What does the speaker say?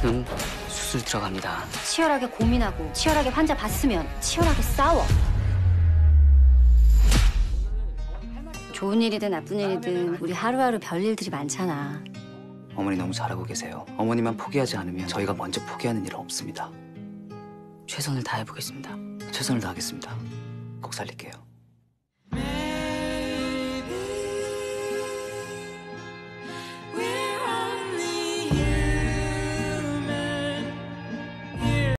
지금 수술 들어갑니다. 치열하게 고민하고 치열하게 환자 봤으면 치열하게 싸워. 좋은 일이든 나쁜 일이든 우리 하루하루 별일들이 많잖아. 어머니 너무 잘하고 계세요. 어머니만 포기하지 않으면 저희가 먼저 포기하는 일은 없습니다. 최선을 다해보겠습니다. 최선을 다하겠습니다. 꼭 살릴게요.